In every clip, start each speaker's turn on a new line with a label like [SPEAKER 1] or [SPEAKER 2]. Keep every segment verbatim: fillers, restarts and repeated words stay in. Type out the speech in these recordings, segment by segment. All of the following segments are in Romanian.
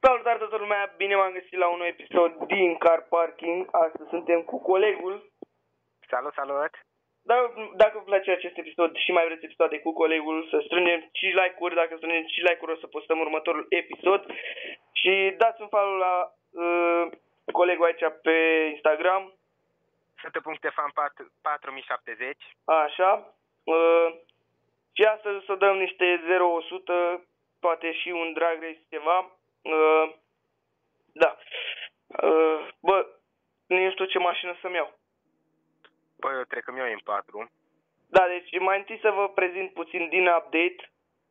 [SPEAKER 1] Salutare toată lumea, bine m-am găsit la un nou episod din Car Parking. Astăzi suntem cu colegul.
[SPEAKER 2] Salut, salut!
[SPEAKER 1] Dacă, dacă vă place acest episod și mai vreți episoade cu colegul, să strângem cinci like-uri. Dacă strângem cinci like-uri o să postăm următorul episod. Și dați un follow la uh, colegul aici pe Instagram.
[SPEAKER 2] Sătă.fan patru mii șaptezeci.
[SPEAKER 1] Așa. Uh, și astăzi o să dăm niște zero o sută, poate și un drag race ceva. Uh, da. Uh, bă, nu știu ce mașină să-mi iau.
[SPEAKER 2] Păi eu trec că mi-o M patru.
[SPEAKER 1] Da, deci mai întâi să vă prezint puțin din update.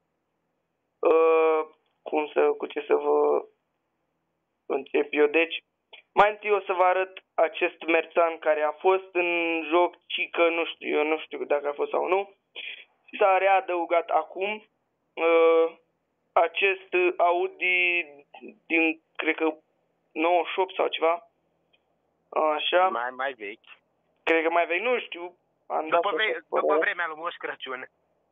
[SPEAKER 1] Uh, cum să, cu ce să vă încep eu. Deci, mai întâi o să vă arăt acest Merțan care a fost în joc, cică, nu știu, eu nu știu dacă a fost sau nu. S-a readăugat acum uh, acest Audi din, cred că, nouăzeci și opt sau ceva. Așa.
[SPEAKER 2] Mai, mai vechi.
[SPEAKER 1] Cred că mai vechi, nu știu. Am
[SPEAKER 2] După,
[SPEAKER 1] dat
[SPEAKER 2] vre- după vremea lui Moș Crăciun.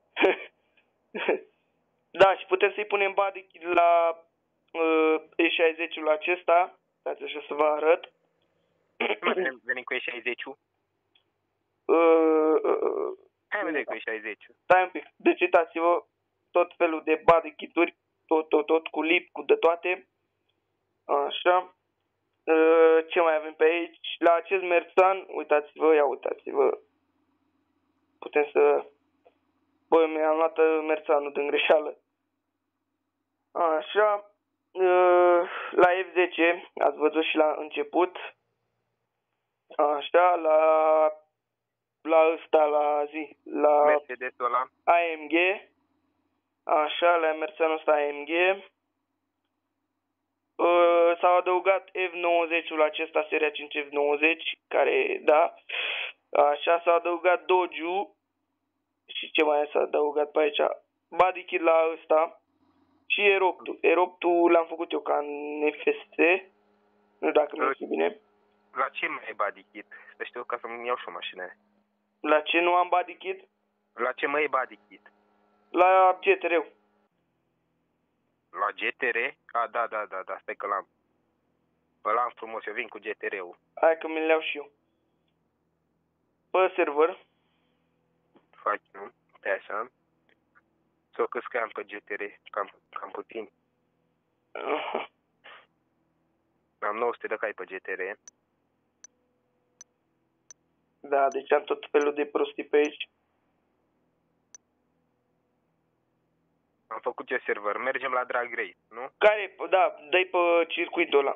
[SPEAKER 1] Da, și putem să-i punem body kit la uh, E șaizeci-ul acesta. Dați așa să vă arăt.
[SPEAKER 2] Cum venim, venim cu E șaizeci?
[SPEAKER 1] Uh, uh, uh,
[SPEAKER 2] Hai vedem cu E șaizeci.
[SPEAKER 1] Stai un pic. Deci uitați-vă tot felul de body kit-uri, tot, tot, tot, cu lip, cu de toate. Așa. Uh, ce mai avem pe aici? La acest Merțan, uitați-vă, ia uitați-vă. Putem să... Băi, mi-am luat Merțanul din greșeală. Așa. Uh, la F zece, ați văzut și la început. Așa, la... La ăsta, la zi, la...
[SPEAKER 2] Mercedes-ul ăla.
[SPEAKER 1] A M G. Așa, la Merțanul ăsta A M G. Uh, s-au adăugat F nouăzeci-ul acesta, seria cinci F nouăzeci, care, da. Așa, s-a adăugat Dodge-ul. Și ce mai s-a adăugat pe aici? Body kit la ăsta. Și Aeroptul. Aeroptul l-am făcut eu ca în F S C. Nu știu dacă mi-e bine.
[SPEAKER 2] La ce mai e body kit? Să știu ca să-mi iau și o mașină.
[SPEAKER 1] La ce nu am body kit?
[SPEAKER 2] La ce mai e body kit?
[SPEAKER 1] La G T R-ul.
[SPEAKER 2] La G T R? A, da, da, da, da, stai că l-am. Ăla am frumos, eu vin cu G T R-ul.
[SPEAKER 1] Hai că mi-l iau și eu. Pe server.
[SPEAKER 2] Faci, nu? Pe așa. S-o căscam pe G T R, cam, cam puțin.
[SPEAKER 1] Uh-huh.
[SPEAKER 2] Am nouă sute de cai pe G T R.
[SPEAKER 1] Da, deci am tot felul de prostii pe aici.
[SPEAKER 2] Am făcut eu server. Mergem la drag race, nu?
[SPEAKER 1] Care? Da, dă-i pe circuitul ăla.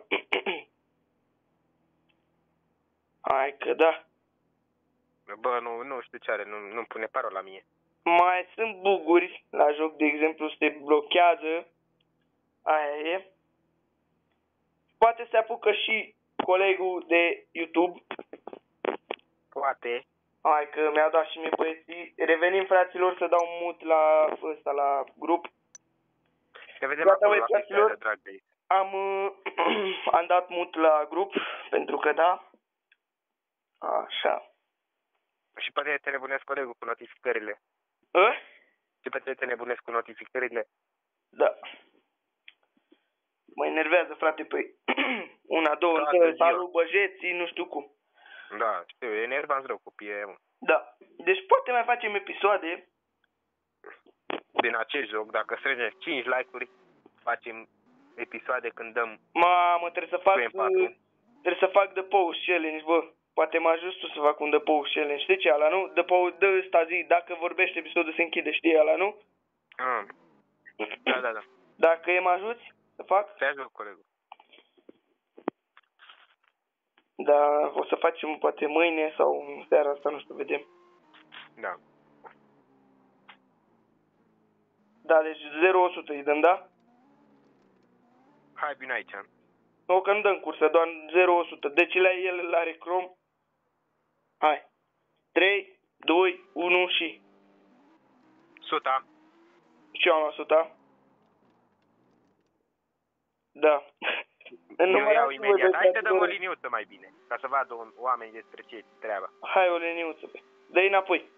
[SPEAKER 1] Hai că da.
[SPEAKER 2] Bă, nu, nu știu ce are, nu, nu pune parola mie.
[SPEAKER 1] Mai sunt buguri la joc, de exemplu, se blochează. Aia e. Poate se apucă și colegul de YouTube.
[SPEAKER 2] Poate.
[SPEAKER 1] Hai că mi-au dat și mie băieții. Revenim, fraților, să dau mut la ăsta, la grup.
[SPEAKER 2] Te vedem
[SPEAKER 1] Gata,
[SPEAKER 2] acolo
[SPEAKER 1] băi,
[SPEAKER 2] la
[SPEAKER 1] fraților.
[SPEAKER 2] de drag race.
[SPEAKER 1] Am, am dat mut la grup, pentru că da. Așa.
[SPEAKER 2] Și poate te nebunesc colegul cu notificările.
[SPEAKER 1] A?
[SPEAKER 2] Și poate te nebunesc cu notificările.
[SPEAKER 1] Da. Mă enervează, frate, păi una, două,
[SPEAKER 2] Toată
[SPEAKER 1] trei,
[SPEAKER 2] ziua.
[SPEAKER 1] salut, băjeții, nu știu cum.
[SPEAKER 2] Da, știu, e enervant rău copiii mă.
[SPEAKER 1] Da. Deci poate mai facem episoade.
[SPEAKER 2] Din acest joc, dacă strângem cinci like-uri, facem episoade când dăm...
[SPEAKER 1] Mamă, trebuie să fac,
[SPEAKER 2] M patru.
[SPEAKER 1] trebuie să fac The Post Challenge, bă. Poate mă ajut tu să fac un The Post Challenge. Știi ce ala, nu? The Post, dă ăsta zi, dacă vorbește episodul se închide, știi ala, nu?
[SPEAKER 2] Ah. Da, da, da.
[SPEAKER 1] Dacă e mă ajuți să fac?
[SPEAKER 2] Te ajut, colegul.
[SPEAKER 1] Da, o să facem poate mâine sau în seara asta, nu știu, vedem.
[SPEAKER 2] Da.
[SPEAKER 1] Da, deci zero o sută îi dăm, da?
[SPEAKER 2] Hai, bine aici.
[SPEAKER 1] Nu, că nu dăm cursă, doar zero o sută. Deci la el are Chrome. Hai. trei, doi, unu și...
[SPEAKER 2] Suta.
[SPEAKER 1] Și eu am luat suta. Da.
[SPEAKER 2] Eu iau imediat. Hai să dăm o liniuță mai bine, ca să vadă oamenii despre ce treaba.
[SPEAKER 1] Hai o liniuță, bă. Dă-i înapoi.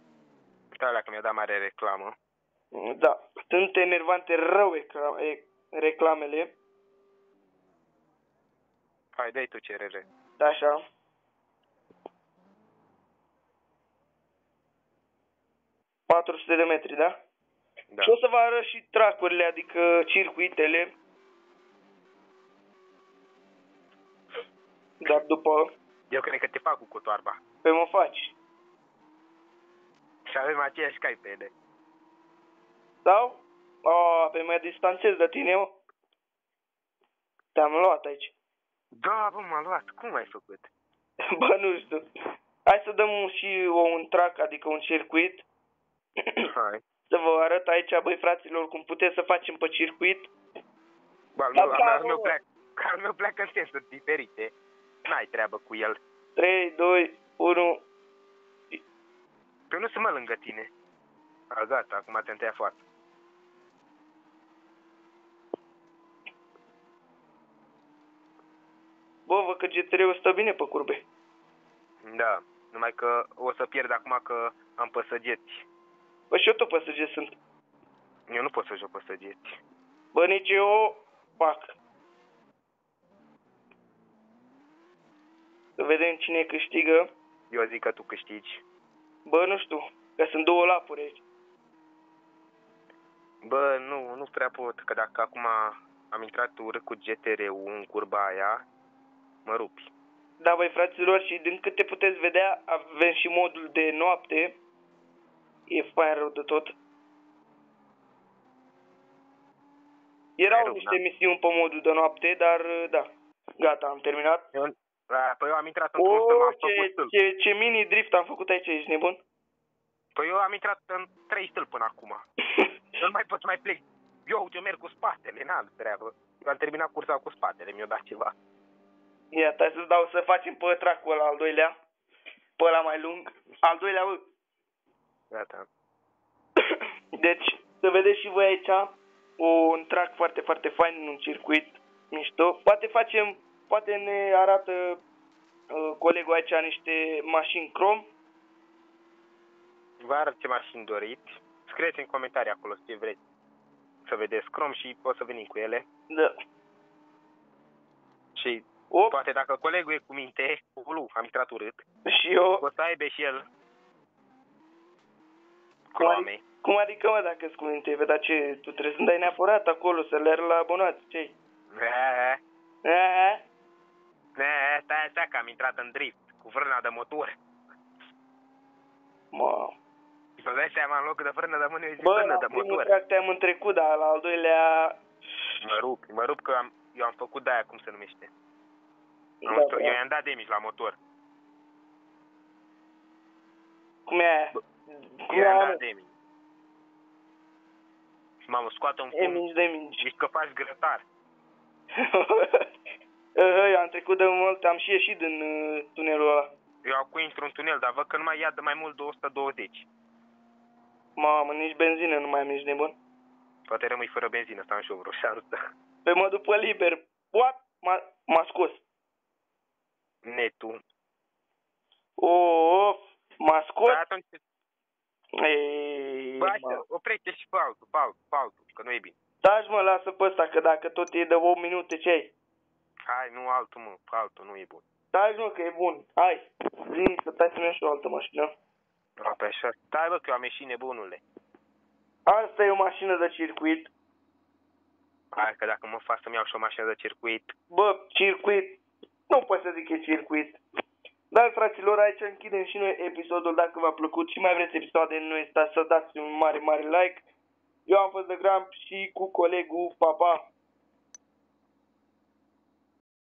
[SPEAKER 2] Uite alea că mi-a dat mare reclamă.
[SPEAKER 1] Da. Sunt enervante rău ecran, e, reclamele.
[SPEAKER 2] Hai, dai tu cerere.
[SPEAKER 1] Așa. patru sute de metri, da?
[SPEAKER 2] Da.
[SPEAKER 1] Și o să vă arăt și tracurile, adică circuitele. Dar după...
[SPEAKER 2] Eu cred că te fac cu cotoarba.
[SPEAKER 1] Pe mă faci.
[SPEAKER 2] Și avem aceeași cai pe ele.
[SPEAKER 1] Sau? A, pe mă distanțez de tine, mă. Te-am luat aici.
[SPEAKER 2] Da, bă, m-a luat. Cum ai făcut?
[SPEAKER 1] Bă, nu știu. Hai să dăm și un track, adică un circuit.
[SPEAKER 2] Hai.
[SPEAKER 1] Să vă arăt aici, băi, fraților, cum puteți să facem pe circuit.
[SPEAKER 2] Bă, al
[SPEAKER 1] Dar
[SPEAKER 2] meu,
[SPEAKER 1] ca
[SPEAKER 2] al meu
[SPEAKER 1] o-
[SPEAKER 2] pleacă, al meu pleacă în sensuri diferite. N-ai treabă cu el.
[SPEAKER 1] trei, doi, unu.
[SPEAKER 2] Păi nu sunt mă lângă tine. A, gata, acum te întâia foarte.
[SPEAKER 1] Bă, văd că G T R-ul stă bine pe curbe.
[SPEAKER 2] Da, numai că o să pierd acum că am păsăgeți.
[SPEAKER 1] Bă, și eu tot păsăge sunt.
[SPEAKER 2] Eu nu pot să joc păsăgeți.
[SPEAKER 1] Bă, nici eu fac. Să vedem cine câștigă.
[SPEAKER 2] Eu zic că tu câștigi.
[SPEAKER 1] Bă, nu știu, că sunt două lapuri aici.
[SPEAKER 2] Bă, nu, nu prea pot, că dacă acum am intrat urât cu G T R-ul în curba aia, mă rupi.
[SPEAKER 1] Da, băi, fraților, și din câte puteți vedea, avem și modul de noapte. E fain rău de tot. Erau
[SPEAKER 2] rău,
[SPEAKER 1] niște
[SPEAKER 2] da.
[SPEAKER 1] misiuni pe modul de noapte, dar da, gata, am terminat.
[SPEAKER 2] Eu, a, păi eu am intrat într-un
[SPEAKER 1] O,
[SPEAKER 2] stâlp, am
[SPEAKER 1] ce,
[SPEAKER 2] făcut stâlp.
[SPEAKER 1] ce, ce mini drift am făcut aici, ești nebun?
[SPEAKER 2] Păi eu am intrat în trei stâlpi până acum. Nu mai pot să mai plec. Eu, eu merg cu spatele, n-am treabă. Eu am terminat cursa cu spatele, mi-a dat ceva.
[SPEAKER 1] Ia, stai să-ți dau să facem pe tracul ăla al doilea. Pe ăla mai lung. Al doilea, bă.
[SPEAKER 2] Gata.
[SPEAKER 1] Deci, să vedeți și voi aici un track foarte, foarte fain, un circuit mișto. Poate facem, poate ne arată uh, colegul aici niște mașini chrome.
[SPEAKER 2] Vă arăt ce mașini doriți. Scrieți în comentarii acolo ce vreți să vedeți Chrome și o să venim cu ele.
[SPEAKER 1] Da.
[SPEAKER 2] Și
[SPEAKER 1] Op,
[SPEAKER 2] poate dacă colegul e cu minte, ulu, am intrat urât,
[SPEAKER 1] și eu.
[SPEAKER 2] o să aibă și el
[SPEAKER 1] Cum
[SPEAKER 2] Chrome.
[SPEAKER 1] adică, cum adică, mă, dacă îți cuvinte, dar ce, tu trebuie să-mi dai neapărat acolo, să le arăt la abonați, ce-i?
[SPEAKER 2] Eee,
[SPEAKER 1] Aha.
[SPEAKER 2] eee, stai așa că am intrat în drift cu frâna de motor.
[SPEAKER 1] Mă.
[SPEAKER 2] Și să dai seama, în loc de frână de mână, eu zic
[SPEAKER 1] Bă,
[SPEAKER 2] frână
[SPEAKER 1] la
[SPEAKER 2] de
[SPEAKER 1] primul
[SPEAKER 2] motor.
[SPEAKER 1] track te-am întrecut, dar la al doilea...
[SPEAKER 2] Mă rup, mă rup că am, eu am făcut de-aia, cum se numește. Am
[SPEAKER 1] Da,
[SPEAKER 2] sto-
[SPEAKER 1] da.
[SPEAKER 2] eu i-am dat damage la motor.
[SPEAKER 1] Cum e aia?
[SPEAKER 2] Bă,
[SPEAKER 1] Cum
[SPEAKER 2] Eu
[SPEAKER 1] e
[SPEAKER 2] i-am
[SPEAKER 1] aia,
[SPEAKER 2] dat
[SPEAKER 1] mă?
[SPEAKER 2] damage. Și mamă, scoate un
[SPEAKER 1] E
[SPEAKER 2] fum,
[SPEAKER 1] mingi de mingi.
[SPEAKER 2] zici că faci grătar.
[SPEAKER 1] Eu am trecut de mult, am și ieșit din uh, tunelul ăla.
[SPEAKER 2] Eu acum intru în tunel, dar văd că nu mai ia de mai mult de o sută douăzeci.
[SPEAKER 1] Mamă, nici benzină nu mai am, ești nebun.
[SPEAKER 2] Poate rămâi fără benzină, să am și eu vreo șansă.
[SPEAKER 1] Pe mă după liber. What? M-a, m-a scos.
[SPEAKER 2] Netul.
[SPEAKER 1] Of, m-a scos.
[SPEAKER 2] Dar atunci,
[SPEAKER 1] Ei,
[SPEAKER 2] bă,
[SPEAKER 1] mă.
[SPEAKER 2] așa, oprește și pe altul, pe altul, pe altul, că nu e bine.
[SPEAKER 1] Taci, mă, lasă pe ăsta, că dacă tot e de opt minute, ce ai?
[SPEAKER 2] Hai, nu altul, mă, pe altul nu e bun.
[SPEAKER 1] Taci, mă, că e bun. Hai, zi să tai să-mi iau și o altă mașină.
[SPEAKER 2] A, pe așa. Stai, bă, că eu am ieșit nebunule.
[SPEAKER 1] Asta e o mașină de circuit.
[SPEAKER 2] Hai, că dacă mă fac să-mi iau și o mașină de circuit.
[SPEAKER 1] Bă, circuit, nu pot să zic că e circuit. Dar, fraților, aici închidem și noi episodul. Dacă v-a plăcut și mai vreți episoade, nu uitați să dați un mare, mare like. Eu am fost de Gram și cu colegul, pa, pa!